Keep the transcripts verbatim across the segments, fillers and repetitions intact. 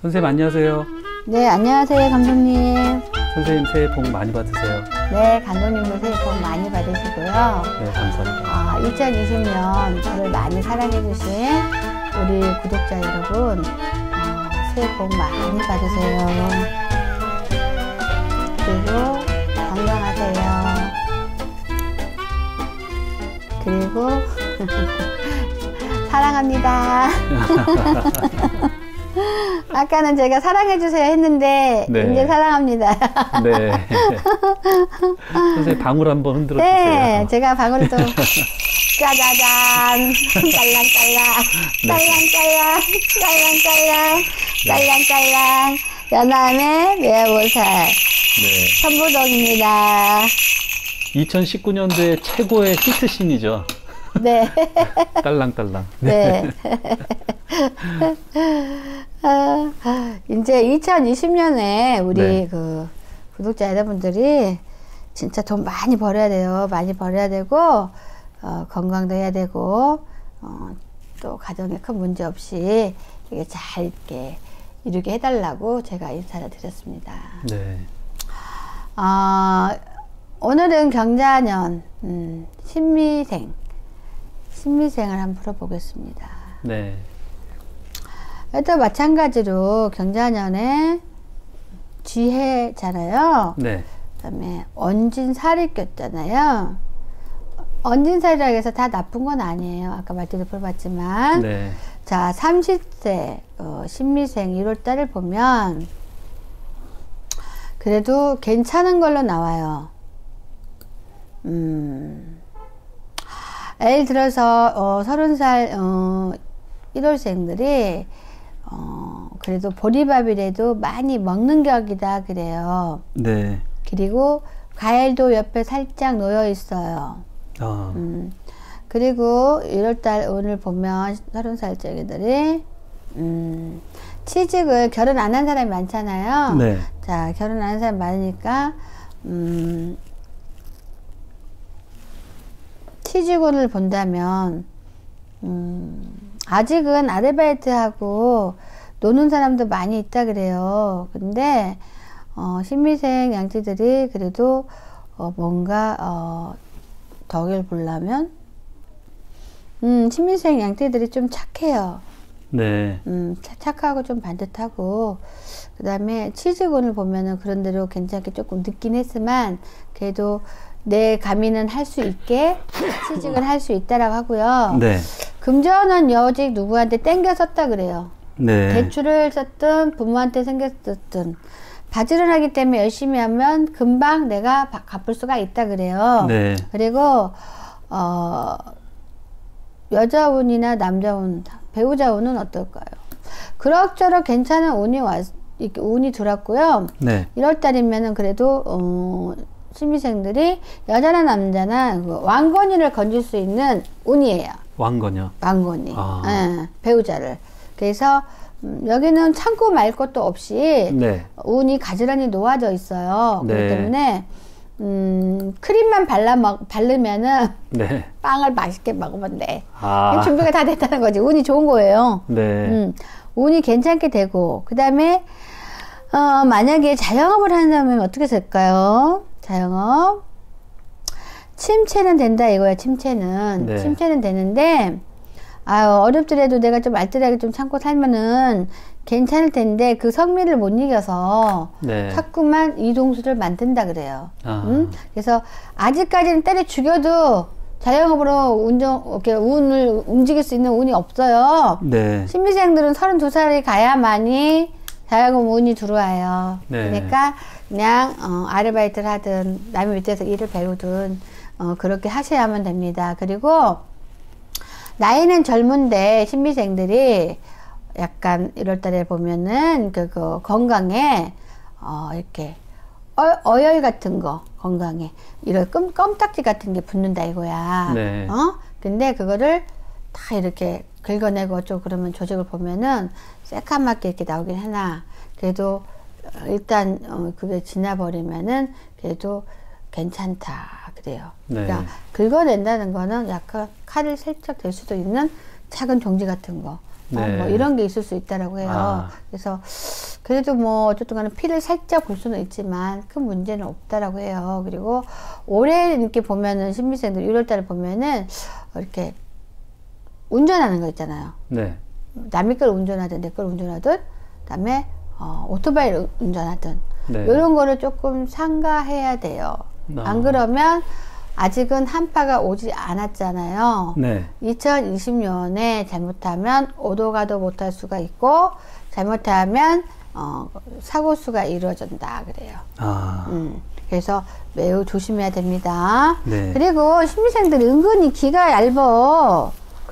선생님 안녕하세요. 네, 안녕하세요, 감독님. 선생님 새해 복 많이 받으세요. 네, 감독님도 새해 복 많이 받으시고요. 네, 감사합니다. 아, 이천이십 년 저를 많이 사랑해주신 우리 구독자 여러분, 어, 새해 복 많이 받으세요. 그리고 건강하세요. 그리고 사랑합니다. 아까는 제가 사랑해주세요 했는데 네. 이제 사랑합니다. 네. 선생님 방울 한번 흔들어 주세요. 네, 제가 방울을 또 짜자잔 짤랑짤랑 짤랑짤랑 짤랑짤랑 짤랑짤랑 연암의 매화보살 네. 천부동입니다. 이천십구 년도에 최고의 히트신이죠. 네. 딸랑딸랑. 네. 아, 이제 이천이십 년에 우리 네. 그 구독자 여러분들이 진짜 돈 많이 벌어야 돼요. 많이 벌어야 되고, 어, 건강도 해야 되고, 어, 또 가정에 큰 문제 없이 이게 잘 이렇게 이루게 해달라고 제가 인사를 드렸습니다. 네. 어, 오늘은 경자년, 음, 신미생. 신미생을 한번 풀어보겠습니다. 네. 또 마찬가지로 경자년에 쥐해잖아요. 네. 그다음에 언진살이 꼈잖아요. 언진살이라고 해서 다 나쁜 건 아니에요. 아까 말대로 풀어봤지만. 네. 자, 삼십 세 어, 신미생 일월 달을 보면 그래도 괜찮은 걸로 나와요. 음. 예를 들어서 어, 서른 살 어, 일월생들이 어, 그래도 보리밥이라도 많이 먹는 격이다 그래요. 네. 그리고 과일도 옆에 살짝 놓여 있어요. 아. 음, 그리고 일월 달 오늘 보면 서른 살짜리들이 음, 취직을 결혼 안 한 사람이 많잖아요. 네. 자, 결혼 안 한 사람이 많으니까 음, 취직운을 본다면 음, 아직은 아르바이트하고 노는 사람도 많이 있다 그래요. 근데 어, 신미생 양띠들이 그래도 어, 뭔가 어, 덕을 보려면 음, 신미생 양띠들이 좀 착해요. 네. 음, 착하고 좀 반듯하고 그 다음에 취직운을 보면은 그런 대로 괜찮게 조금 늦긴 했지만 그래도 내 가미는 할 수 있게 취직을 할 수 있다라고 하고요. 네. 금전은 여직 누구한테 땡겨 썼다 그래요. 네. 대출을 썼든 부모한테 생겼든 바지런하기 때문에 열심히 하면 금방 내가 갚을 수가 있다 그래요. 네. 그리고 어, 여자운이나 남자운, 배우자운은 어떨까요? 그럭저럭 괜찮은 운이 왔, 이렇게 운이 들었고요. 네. 일월 달이면은 그래도 어, 신미생들이 여자나 남자나 그 왕건이를 건질 수 있는 운이에요. 왕건요? 왕건이. 아. 예, 배우자를. 그래서 음, 여기는 참고 말 것도 없이 네. 운이 가지런히 놓아져 있어요. 네. 그렇기 때문에 음, 크림만 발라 먹, 바르면은 네. 빵을 맛있게 먹으면 돼. 아. 준비가 다 됐다는 거지. 운이 좋은 거예요. 네. 음, 운이 괜찮게 되고 그 다음에 어, 만약에 자영업을 한다면 어떻게 될까요? 자영업 침체는 된다 이거야. 침체는 네. 침체는 되는데 아유 어렵더라도 내가 좀 알뜰하게 좀 참고 살면은 괜찮을 텐데 그 성미를 못 이겨서 네. 자꾸만 이동수를 만든다 그래요. 아. 음? 그래서 아직까지는 때려 죽여도 자영업으로 운정 이렇게 운을 움직일 수 있는 운이 없어요. 네. 신미생들은 서른두 살이 가야만이 자영업 운이 들어와요. 네. 그러니까 그냥 어, 아르바이트를 하든 남의 밑에서 일을 배우든 어, 그렇게 하셔야만 됩니다. 그리고 나이는 젊은데 신미생들이 약간 일월 달에 보면은 그, 그 건강에 어, 이렇게 어, 어혈 같은 거 건강에 이런 껌, 껌딱지 같은 게 붙는다 이거야. 네. 어? 근데 그거를 다 이렇게 긁어내고 어쩌고 그러면 조직을 보면은 새까맣게 이렇게 나오긴 하나 그래도 일단 어, 그게 지나버리면은 그래도 괜찮다 그래요. 네. 그러니까 긁어낸다는 거는 약간 칼을 살짝 댈 수도 있는 작은 종지 같은 거 네. 뭐 이런 게 있을 수 있다라고 해요. 아. 그래서 그래도 뭐 어쨌든 간에 피를 살짝 볼 수는 있지만 큰 문제는 없다라고 해요. 그리고 올해 이렇게 보면은 신미생들 일월 달에 보면은 이렇게 운전하는 거 있잖아요. 네. 남의 걸 운전하든 내 걸 운전하든 그다음에 어, 오토바이를 운전하든 네. 이런 거를 조금 삼가해야 돼요. 아. 안 그러면 아직은 한파가 오지 않았잖아요. 네. 이천이십 년에 잘못하면 오도가도 못할 수가 있고 잘못하면 어, 사고 수가 이루어진다 그래요. 아. 음, 그래서 매우 조심해야 됩니다. 네. 그리고 신미생들 은근히 귀가 얇어.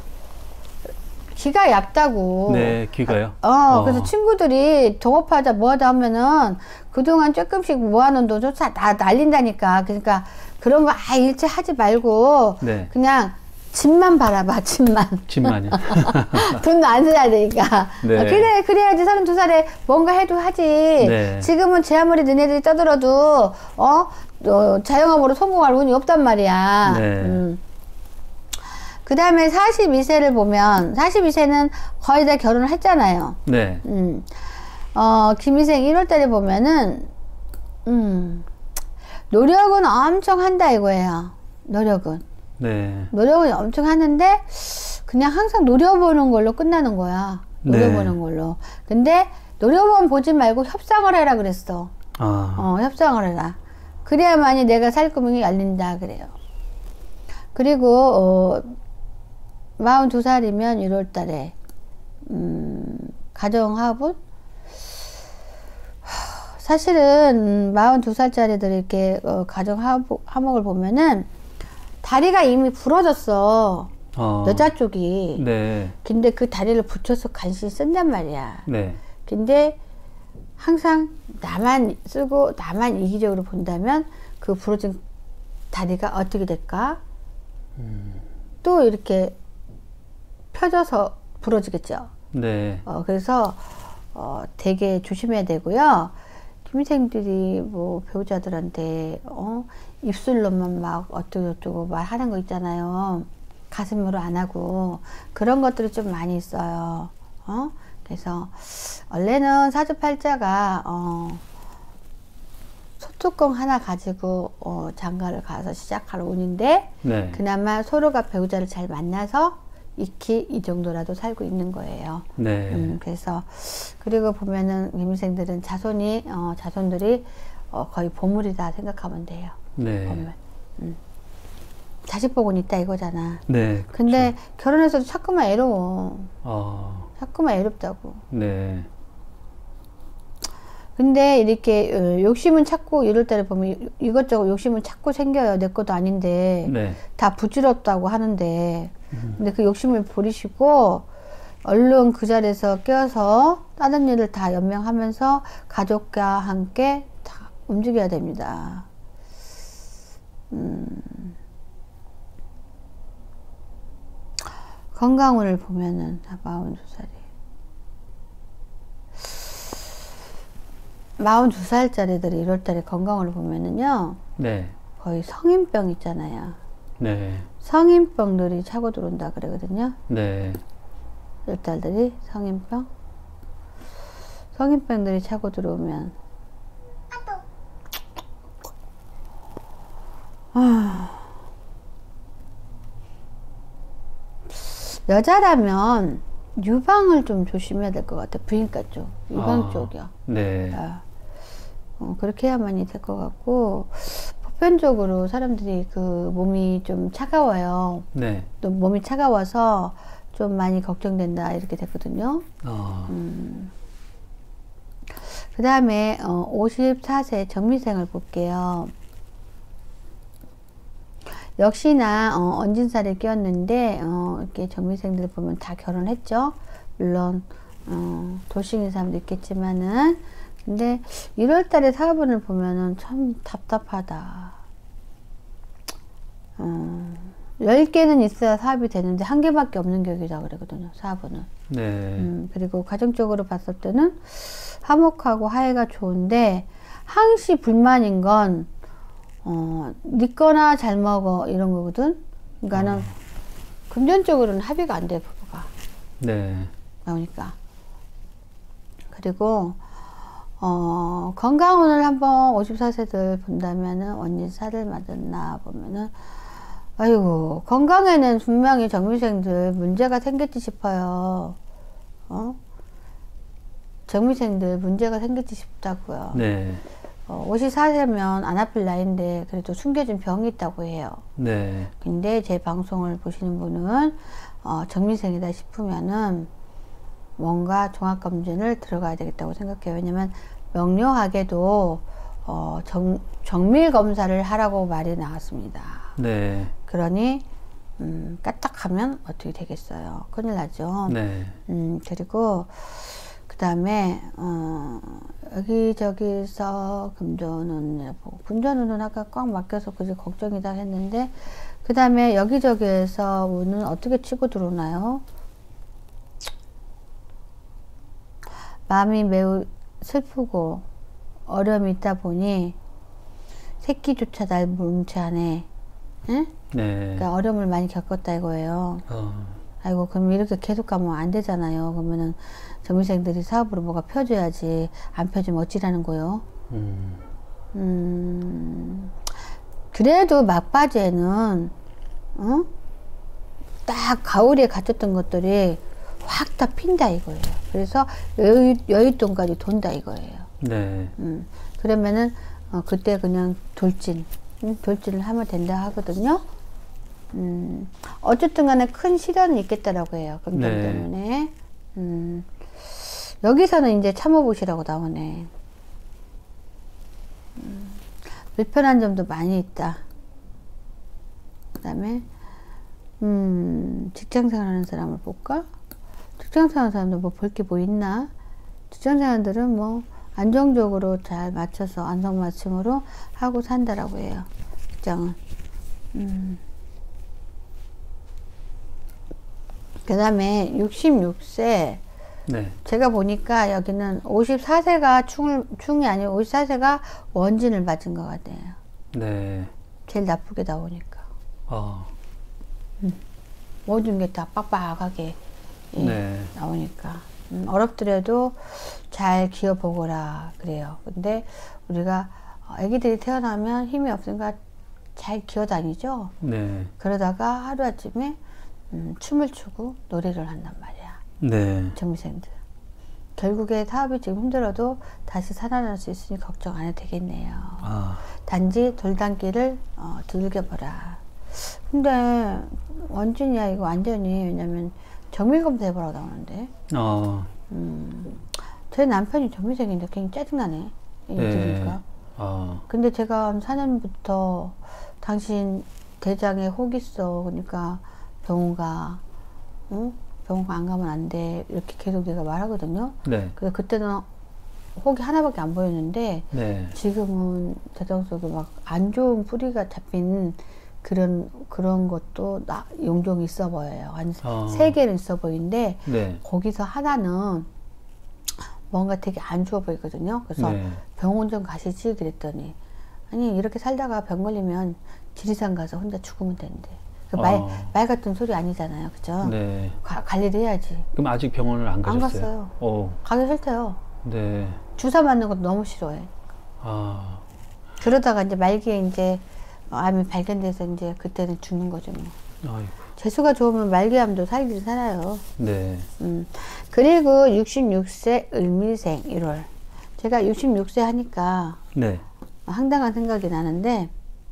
귀가 얇다고. 네, 귀가요? 어, 어. 그래서 친구들이 동업하자 뭐하다 하면은 그동안 조금씩 모아놓은 돈 다 날린다니까. 그러니까 그런 거 아, 일체 하지 말고 네. 그냥 집만 바라봐, 집만. 집만요. 돈도 안 써야 되니까. 네. 어, 그래, 그래야지 서른두 살에 뭔가 해도 하지. 네. 지금은 제 아무리 너네들이 떠들어도, 어, 어 자영업으로 성공할 운이 없단 말이야. 네. 음. 그 다음에 사십이 세를 보면, 사십이 세는 거의 다 결혼을 했잖아요. 네. 음. 어, 김희생 일월 달에 보면은, 음, 노력은 엄청 한다 이거예요. 노력은. 네. 노력은 엄청 하는데 그냥 항상 노려보는 걸로 끝나는 거야. 노려보는 네. 걸로. 근데 노려만 보지 말고 협상을 해라 그랬어. 아. 어, 협상을 해라. 그래야만이 내가 살 구멍이 열린다 그래요. 그리고 어, 마흔두 살이면 일월 달에 음, 가정하분 사실은 마흔두 살짜리들 이렇게 어, 가정하복을 보면은 다리가 이미 부러졌어. 어. 여자 쪽이. 네. 근데 그 다리를 붙여서 간신히 쓴단 말이야. 네. 근데 항상 나만 쓰고 나만 이기적으로 본다면 그 부러진 다리가 어떻게 될까? 음. 또 이렇게 펴져서 부러지겠죠. 네. 어, 그래서 어, 되게 조심해야 되고요. 김희생들이 뭐 배우자들한테 어, 입술로만 막 어쩌고저쩌고 말하는 거 있잖아요. 가슴으로 안 하고 그런 것들이 좀 많이 있어요. 어? 그래서 원래는 사주팔자가 어, 소뚜껑 하나 가지고 어, 장가를 가서 시작할 운인데 네. 그나마 서로가 배우자를 잘 만나서 익히 이 정도라도 살고 있는 거예요. 네. 음, 그래서 그리고 보면은 김희생들은 자손이 어, 자손들이 어, 거의 보물이다 생각하면 돼요. 네. 보물. 음. 자식 복은 있다 이거잖아. 네. 근데 결혼해서도 자꾸만 애로워. 어. 자꾸만 애롭다고. 네. 근데 이렇게 어, 욕심은 찾고 이럴 때를 보면 이것저것 욕심은 찾고 생겨요. 내 것도 아닌데 네. 다 부질없다고 하는데 근데 그 욕심을 버리시고 얼른 그 자리에서 깨어서 다른 일을 다 연명하면서 가족과 함께 다 움직여야 됩니다. 음. 건강운을 보면은 마흔두 살이 마흔두 살짜리들이 일월 달에 건강을 보면은요, 네. 거의 성인병 있잖아요. 네. 성인병들이 차고 들어온다 그러거든요. 네. 일월 달들이 성인병. 성인병들이 차고 들어오면, 아, 여자라면 유방을 좀 조심해야 될 것 같아. 부인과 쪽, 유방 아, 쪽이요. 네. 아, 어, 그렇게 해야만이 될 것 같고, 보편적으로 사람들이 그 몸이 좀 차가워요. 네. 또 몸이 차가워서 좀 많이 걱정된다 이렇게 됐거든요. 어. 음. 그 다음에 어, 오십사 세 정미생을 볼게요. 역시나 어, 언진살이 끼었는데 어, 이렇게 정미생들 보면 다 결혼했죠. 물론 어, 돌싱인 사람도 있겠지만은 근데 일월 달에 사업운을 보면은 참 답답하다. 어, 열 개는 있어야 사업이 되는데 한 개밖에 없는 격이다 그러거든요. 사업운은. 네. 음, 그리고 가정적으로 봤을 때는 화목하고 화해가 좋은데 항시 불만인 건 어, 니꺼나 잘 먹어 이런 거거든. 그러니까는 어. 금전적으로는 합의가 안 돼 부부가. 네. 어, 나오니까. 그리고 어, 건강운을 한번 오십사 세들 본다면은 언니 살을 맞았나 보면은 아이고 건강에는 분명히 정미생들 문제가 생겼지 싶어요. 어? 정미생들 문제가 생겼지 싶다고요. 네. 어, 오십사 세면 안 아플 나이인데 그래도 숨겨진 병이 있다고 해요. 네. 근데 제 방송을 보시는 분은 어, 정미생이다 싶으면은 뭔가 종합검진을 들어가야 되겠다고 생각해요. 왜냐면 명료하게도 어, 정, 정밀검사를 하라고 말이 나왔습니다. 네. 그러니 음, 까딱하면 어떻게 되겠어요? 큰일 나죠. 네. 음, 그리고 그 다음에 어, 여기저기서 금전운을 보고 금전운은 아까 꽉 막혀서 그게 걱정이다 했는데 그 다음에 여기저기에서 운은 어떻게 치고 들어오나요? 마음이 매우 슬프고 어려움이 있다 보니 새끼조차 날 모른 채 하네. 응? 네. 그러니까 어려움을 많이 겪었다 이거예요. 어. 아이고 그럼 이렇게 계속 가면 안 되잖아요. 그러면은 정미생들이 사업으로 뭐가 펴줘야지. 안 펴주면 어찌라는 거요. 음. 음, 그래도 막바지에는 어? 딱 가을에 갇혔던 것들이 확 다 핀다 이거예요. 그래서 여유, 여윳돈까지 돈다 이거예요. 네. 음, 그러면은 어, 그때 그냥 돌진 음, 돌진을 하면 된다 하거든요. 음, 어쨌든 간에 큰 시련은 있겠다라고 해요. 금전 네. 때문에. 음, 여기서는 이제 참아보시라고 나오네. 음, 불편한 점도 많이 있다. 그 다음에 음, 직장생활 하는 사람을 볼까? 직장생활 하는 사람들 뭐 볼 게 뭐 있나? 직장생활들은 뭐 안정적으로 잘 맞춰서 안성맞춤으로 하고 산다라고 해요. 직장은. 음. 그 다음에 육십육 세. 네. 제가 보니까 여기는 오십사 세가 충을, 충이 아니고 오십사 세가 원진을 맞은 것 같아요. 네. 제일 나쁘게 나오니까. 어. 음. 모든 게 다 빡빡하게 예, 네. 나오니까. 음, 어렵더라도 잘 기어보거라 그래요. 근데 우리가 아기들이 태어나면 힘이 없으니까 잘 기어다니죠. 네. 그러다가 하루아침에 음, 춤을 추고 노래를 한단 말이야. 네. 정미생들. 결국에 사업이 지금 힘들어도 다시 살아날 수 있으니 걱정 안 해도 되겠네요. 아. 단지 돌담길을 어, 두들겨보라. 근데 원진이야 이거 완전히. 왜냐면 정밀검사 해보라고 나오는데 어. 음, 제 남편이 정미생인데 굉장히 짜증나네. 이 네. 들으니까. 어. 근데 제가 한 사 년부터 당신 대장에 혹 있어. 그러니까 병원 가. 어? 병원 안 가면 안 돼. 이렇게 계속 내가 말하거든요. 네. 그래서 그때는 혹이 하나밖에 안 보였는데 네. 지금은 대장 속에 막 안 좋은 뿌리가 잡힌 그런 그런 것도 나 용종이 있어 보여요. 한 세 어. 개는 있어 보이는데 네. 거기서 하나는 뭔가 되게 안 좋아 보이거든요. 그래서 네. 병원 좀 가시지 그랬더니 아니 이렇게 살다가 병 걸리면 지리산 가서 혼자 죽으면 된대. 그 말, 어. 말 같은 소리 아니잖아요. 그죠? 네. 가, 관리를 해야지. 그럼 아직 병원을 안 안 가셨어요? 갔어요. 어. 가기 싫대요. 네. 주사 맞는 것도 너무 싫어해. 아. 그러다가 이제 말기에 이제 암이 발견돼서 이제 그때는 죽는 거죠. 뭐. 아이고. 재수가 좋으면 말기암도 살긴 살아요. 네. 음. 그리고 육십육 세 을미생 일월. 제가 육십육 세 하니까 네. 황당한 생각이 나는데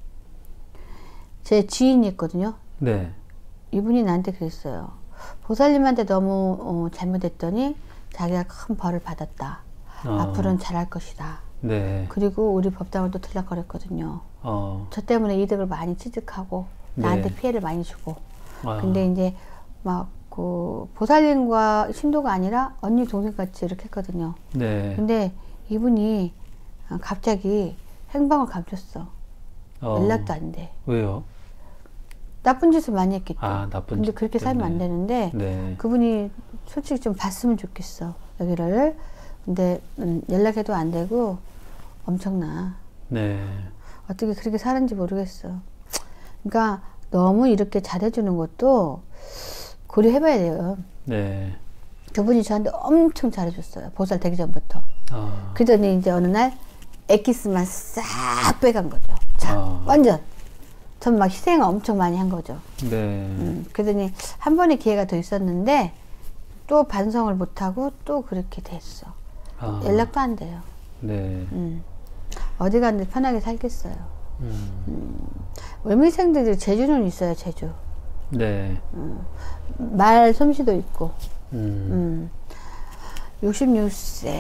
제 지인이 있거든요. 네. 이분이 나한테 그랬어요. 보살님한테 너무 어, 잘못했더니 자기가 큰 벌을 받았다. 어. 앞으로는 잘할 것이다. 네. 그리고 우리 법당을 또 들락거렸거든요. 어. 저 때문에 이득을 많이 취득하고 나한테 네. 피해를 많이 주고. 아. 근데 이제 막 그 보살님과 신도가 아니라 언니 동생같이 이렇게 했거든요. 네. 근데 이분이 갑자기 행방을 감췄어. 어. 연락도 안 돼. 왜요? 나쁜 짓을 많이 했겠죠. 아, 나쁜 근데 짓 그렇게 살면 안 되는데 네. 그분이 솔직히 좀 봤으면 좋겠어. 여기를. 근데 음, 연락해도 안 되고 엄청나. 네. 어떻게 그렇게 사는지 모르겠어. 그러니까 너무 이렇게 잘해주는 것도 고려해봐야 돼요. 네. 그분이 저한테 엄청 잘해줬어요. 보살 되기 전부터. 아. 그러더니 이제 어느 날 엑기스만 싹 빼간 거죠. 자, 아. 완전. 전 막 희생을 엄청 많이 한 거죠. 네. 음, 그러더니 한 번의 기회가 더 있었는데 또 반성을 못하고 또 그렇게 됐어. 아. 연락도 안 돼요. 네. 음. 어디 갔는데 편하게 살겠어요. 음. 음. 을미생들이 재주는 있어요, 재주. 네. 음. 말 솜씨도 있고. 음. 음. 육십육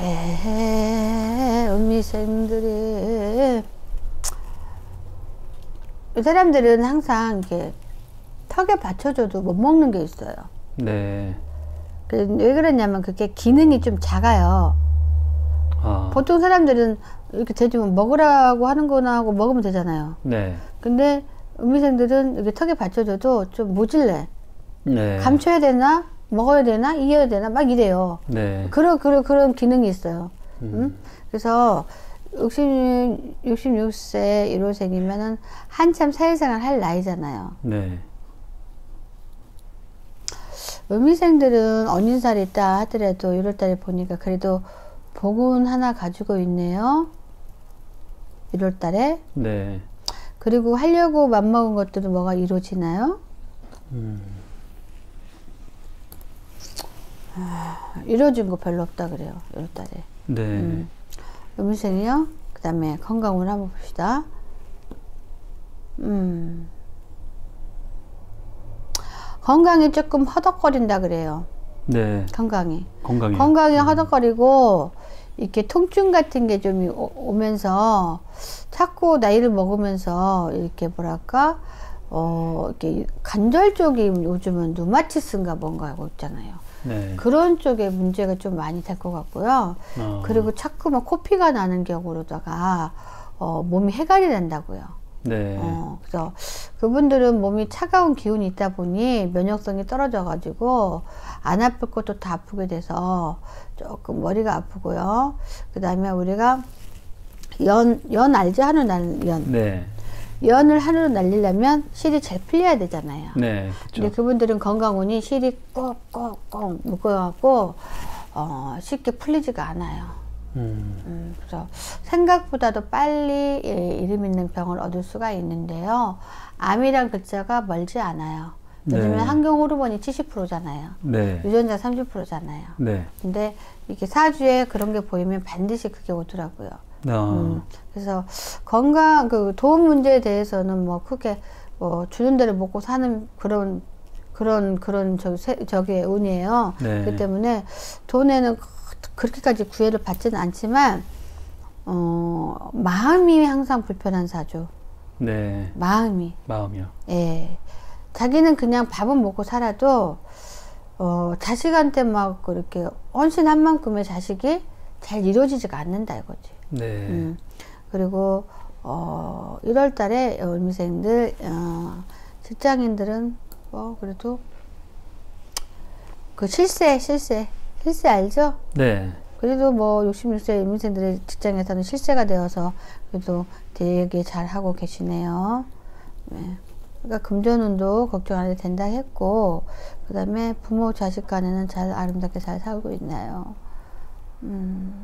세 을미생들이 이 사람들은 항상 이렇게 턱에 받쳐줘도 못 먹는 게 있어요. 네. 왜 그러냐면 그게 기능이 좀 작아요. 아. 보통 사람들은 이렇게 대주면 먹으라고 하는 거나 하고 먹으면 되잖아요. 네. 근데 음미생들은 이렇게 턱에 받쳐줘도 좀 모질래. 네. 감춰야 되나? 먹어야 되나? 이겨야 되나? 막 이래요. 네. 그런, 그런, 그런 기능이 있어요. 음. 응? 그래서 육십육 세 일 호생이면은 한참 사회생활 할 나이잖아요. 네. 음미생들은 언인살이 있다 하더라도 일월달에 보니까 그래도 복은 하나 가지고 있네요. 일월달에. 네. 그리고 하려고 맘먹은 것들은 뭐가 이루어지나요? 음. 아, 이루어진 거 별로 없다 그래요. 일월달에. 네. 음. 음미생이요. 그 다음에 건강을 한번 봅시다. 음. 건강이 조금 허덕거린다 그래요. 네. 건강이. 건강이. 건강이 허덕거리고, 이렇게 통증 같은 게 좀 오면서, 자꾸 나이를 먹으면서, 이렇게 뭐랄까, 어, 이렇게 관절 쪽이 요즘은 루마티스인가 뭔가 하고 있잖아요. 네. 그런 쪽에 문제가 좀 많이 될 것 같고요. 어. 그리고 자꾸만 코피가 나는 경우로다가, 어, 몸이 해갈이 된다고요. 네. 어, 그래서 그분들은 몸이 차가운 기운이 있다 보니 면역성이 떨어져 가지고 안 아플 것도 다 아프게 돼서 조금 머리가 아프고요. 그 다음에 우리가 연, 연 알죠? 하루 날 연. 네. 연을 하루로 날리려면 실이 잘 풀려야 되잖아요. 네. 그쵸. 근데 그분들은 건강운이 실이 꼭꼭꼭 묶어갖고 어, 쉽게 풀리지가 않아요. 음. 음, 그래서 생각보다도 빨리 예, 이름 있는 병을 얻을 수가 있는데요. 암이란 글자가 멀지 않아요. 요즘에 네. 환경 호르몬이 칠십 퍼센트잖아요. 네. 유전자 삼십 퍼센트잖아요. 네. 근데 이렇게 사주에 그런 게 보이면 반드시 그게 오더라고요. 어. 음, 그래서 건강, 그 도움 문제에 대해서는 뭐 크게 뭐 주는 대로 먹고 사는 그런 그런 그런 저 저기의 운이에요. 네. 그렇기 때문에 돈에는 그렇게까지 구애를 받지는 않지만 어, 마음이 항상 불편한 사주. 네. 마음이. 마음이요. 예. 자기는 그냥 밥은 먹고 살아도 어, 자식한테 막 그렇게 헌신한 만큼의 자식이 잘 이루어지지가 않는다 이거지. 네. 음. 그리고 어, 일월 달에 을미생들 어, 직장인들은 뭐 그래도 그 실세 실세 실세 알죠? 네. 그래도 뭐 육십육 세 을미생들의 직장에서는 실세가 되어서 그래도 되게 잘 하고 계시네요. 네. 그러니까 금전운도 걱정 안 해도 된다 했고, 그 다음에 부모 자식 간에는 잘 아름답게 잘 살고 있나요? 음.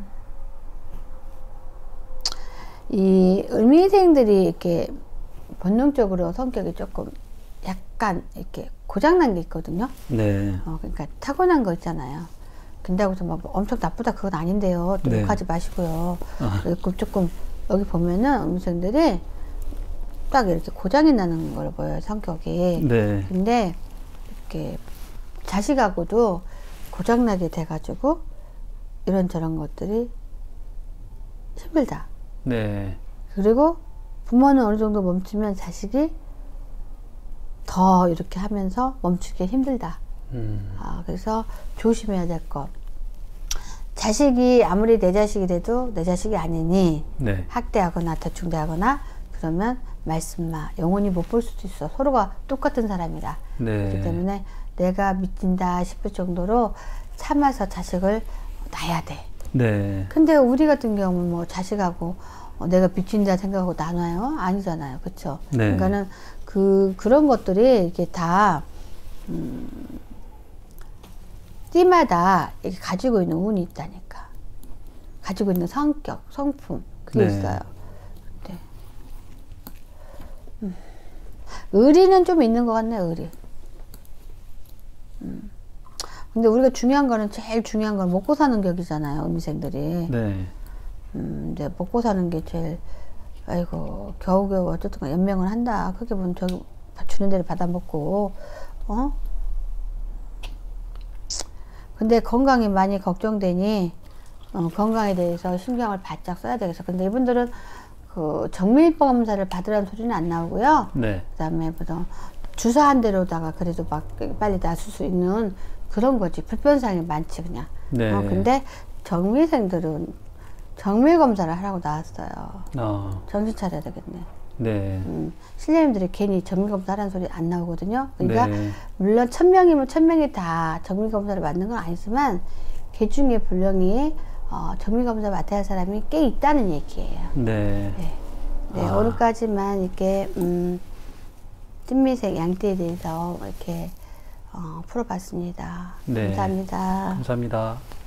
이 을미생들이 이렇게 본능적으로 성격이 조금 약간 이렇게 고장난 게 있거든요. 네. 어, 그러니까 타고난 거 있잖아요. 근다고 해서 막 엄청 나쁘다 그건 아닌데요. 또 네. 욕하지 마시고요. 아. 그리고 조금 여기 보면은 음성들이 딱 이렇게 고장이 나는 걸 보여요, 성격이. 네. 근데 이렇게 자식하고도 고장나게 돼가지고 이런저런 것들이 힘들다. 네. 그리고 부모는 어느 정도 멈추면 자식이 더 이렇게 하면서 멈추기 힘들다. 음. 아, 그래서 조심해야 될 것. 자식이 아무리 내 자식이 돼도 내 자식이 아니니 네. 학대하거나 대충대하거나 그러면 말씀 마. 영원히 못 볼 수도 있어. 서로가 똑같은 사람이라. 네. 그렇기 때문에 내가 믿긴다 싶을 정도로 참아서 자식을 낳아야 돼. 네. 근데 우리 같은 경우는 뭐 자식하고 어, 내가 빚진다 생각하고 나눠요? 아니잖아요. 그쵸? 네. 그러니까는 그, 그런 것들이 이게 다, 음, 띠마다 이렇게 가지고 있는 운이 있다니까. 가지고 있는 성격, 성품 그게 네. 있어요. 네. 음. 의리는 좀 있는 것 같네, 의리. 음. 근데 우리가 중요한 거는 제일 중요한 건 먹고 사는 격이잖아요, 음생들이. 네. 음, 이제 먹고 사는 게 제일, 아이고, 겨우겨우 어쨌든 연명을 한다. 그렇게 보면 저기 주는 대로 받아 먹고, 어? 근데 건강이 많이 걱정되니, 어, 건강에 대해서 신경을 바짝 써야 되겠어. 근데 이분들은 그 정밀검사를 받으라는 소리는 안 나오고요. 네. 그 다음에 보통 주사 한 대로다가 그래도 막 빨리 낫을 수 있는 그런 거지. 불편사항이 많지, 그냥. 네. 어, 근데 정밀생들은 정밀검사를 하라고 나왔어요. 어. 정신 차려야 되겠네. 네. 음, 신령님들이 괜히 정밀검사 하라는 소리 안 나오거든요. 그러니까, 네. 물론 천 명이면 천 명이 다 정밀검사를 맞는 건 아니지만, 개 중에 분명히, 어, 정밀검사 맡아야 할 사람이 꽤 있다는 얘기예요. 네. 네. 네, 아. 오늘까지만 이렇게, 음, 찐미생 양띠에 대해서 이렇게, 어, 풀어봤습니다. 네. 감사합니다. 감사합니다.